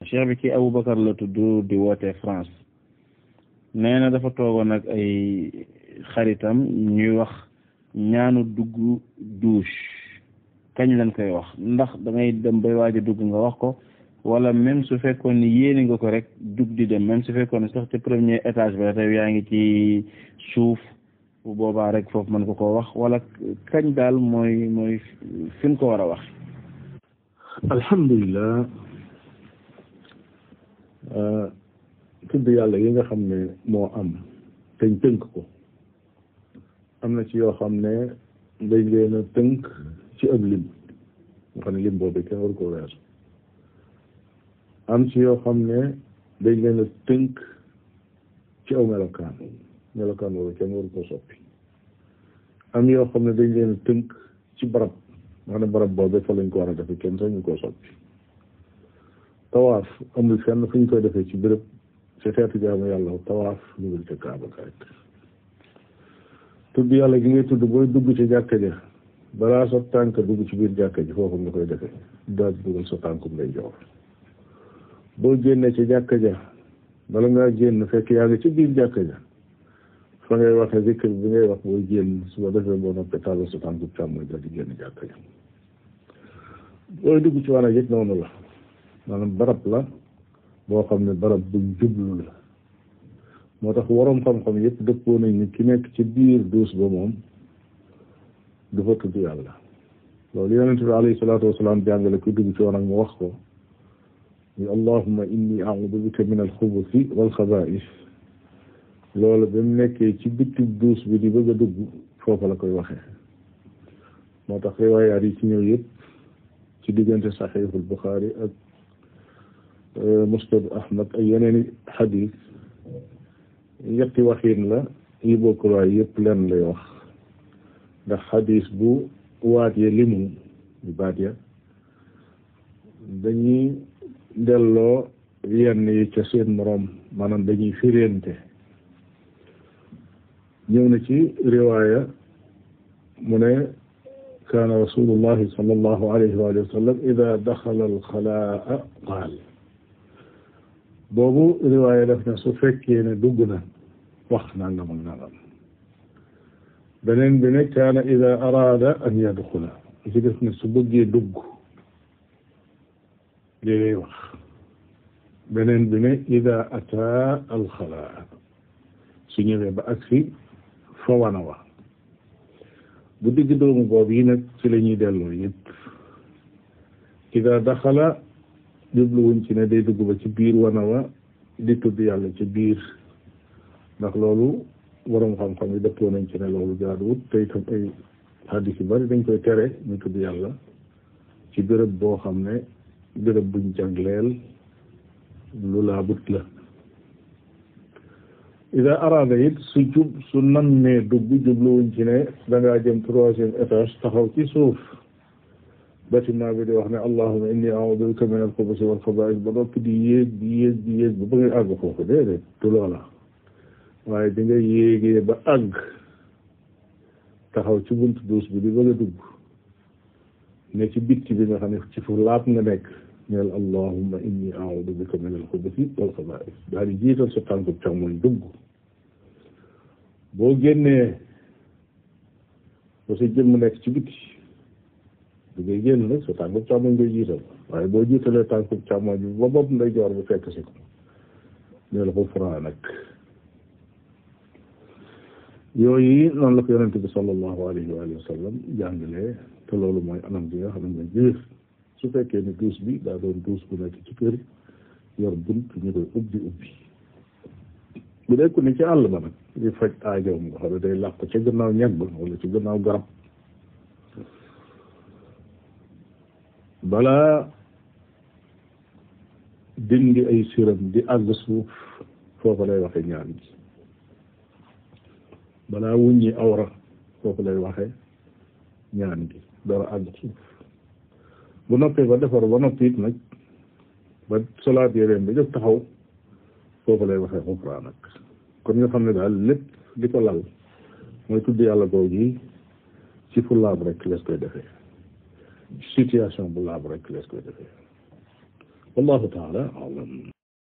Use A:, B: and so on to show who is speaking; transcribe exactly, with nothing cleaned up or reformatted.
A: cheikh bi kii Aboubacar la tudd di woote France nee na dafa toogoon ak ay xaritam ñuy wax ñaanu dugg douche kañ lañ koy wax ndax da ngay dem bay waaj a dugg nga wax ko wala même su fekkoon ni yéene nga ko rek dugg di dem même su fekkoon ne sax ci premier étage ba tey yaa ngi ci suuf bu boobaa rek foofu mën ko koo wax wala kañ daal mooy mooy fi nga ko war a wax.
B: alhamdulilah tudd yàlla yi nga xam ne moo am teñ tënk ko am na ci yoo xam ne dañ leen a tënk ci ab lim nga xam ne lim boobu kenn waru ko weesu am ci yoo xam ne dañ leen a tënk ci aw melokaan melokaan boobu kenn waru ko soppi am yoo xam ne dañ leen a tënk ci barab maanaam barab boobu fa lañ ko war a defee kenn sax ñu koo soppi tawaaf amul fenn fu ñu koy defee ci béréb ci xeetu jaamu yàlla tawaaf lu dul ca Kaaba ga rek tudd yàlla gi ngay tudd booy dugg ci jàkka ja balaa sa tànk dugg ci biir jàkka ji foofu nga koy defee daal di dugal sa tànkum lay joor boo génnee ci jàkka ja bala ngaa génn fekk yaa ngi ci biir jàkka ja fa ngay waxee zikr bi ngay wax booy génn su ko defee boo noppee tàllal sa tànkum càmmoñ daal di génn jàkka ja booy dugg ci wanag it noonu la maanaam barab la boo xam ne barab buñ jublu la moo tax waroom xam-xam yëpp dëppoo nañ ni ki nekk ci biir duus ba moom du fa tudd yàlla loolu yonent bi alayhi salaatu wasalaam jàngale kuy dugg ci wanag mu wax ko ni allahumma inni a'uudu bika min al-xubusi wal xabaa'is loolu ba mu nekkee ci bitti duus bi di bëgg a dugg foofu la koy waxee moo tax riwaayaat yi ci ñëw yëpp ci diggante saxiixul Buxaari ak musnad Ahmad ak yeneeni xadiis yetti waxiin la yi bokkul waaye yëpp lenn lay wax ndax xadiis bu waat ya limu di baat ya dañuy delloo yenn yi ca seen moroom maanaam dañuy firéente ñëw na ci riwaaya mu ne kaana rasulullahi sallallahu alayhi wa sallam ida daxala alxalaa qaal boobu riwaaya def na su fekkee ne dugg na wax nangam ak nangam beneen bi ne kaana ida araada an yadxula ci def ne su bëggee dugg li lay wax beneen bi ne ida ataa alxalaa su ñëwee ba agsi fa wana wa bu digg doomu boobu yi nag ci la ñuy delloo yëpp ida daxala jubluwuñ ci ne day dugg ba ci biir wana wa di tudd yàlla ci biir ndax loolu waroom xam-xam yi dëppoo nañ ci ne loolu jaaduwut te itam ay xaddis yu bari dañ koy tere ñu tudd yàlla ci béréb boo xam ne béréb buñ jagleel lu laabut la ida araada it su jub su nammee dugg jubluwuñ ci ne dangaa jëm troisième étage taxaw ci suuf bâtiment bi di wax ne allahumma inni a'uudu bika min al-xubusi wal xabaa'is ba noppi di yéeg di yéeg di yéeg ba ba ngay àgg foofu déedéet du loola waaye di nga yéegee ba àgg taxaw ci buntu duus bi di bëgg a dugg ne ci bitti bi nga xam ne ci fu laab nga nekk neel allahumma inni a'uudu bika min al-xubusi wal xabaa'is daal di jiital sa tànkub càmmoñ dugg boo génnee ba sa jëmm nekk ci bitti du ngay génn nag sa tànkub càmmoñ ngay jiital waaye boo jiitalee tànkub càmmoñ bi ba bopp nday joor bi fekk si ko neel xufraanak yooyu noonu la ko yonente bi sallallahu alayhi wa sallam jàngalee te loolu mooy anam bi nga xam ne mooy biir su fekkee ni duus bi daa doon duus bu nekk ci kër yor bunt ñu koy ubbi ubbi bu nekku ni ci àll ba nag di faj aajoom nga xam ne day làq ca gannaaw ñag ba wala ci gannaaw garab balaa dindi ay siram di àgg suuf foofu lay waxe ñaan gi balaa wuññi awra foofu lay waxe ñaan gi dara àgg suuf bu noppee ba defar ba noppi it nag ba solaat yéreem ba jóg taxaw foofu lay waxee xufraa nag kon nga xam ne daal lépp li ko lal mooy tudd yàlla googu yi ci fu laab rek lees koy defee situation bu laab rek lees koy defee wallahu taala alam.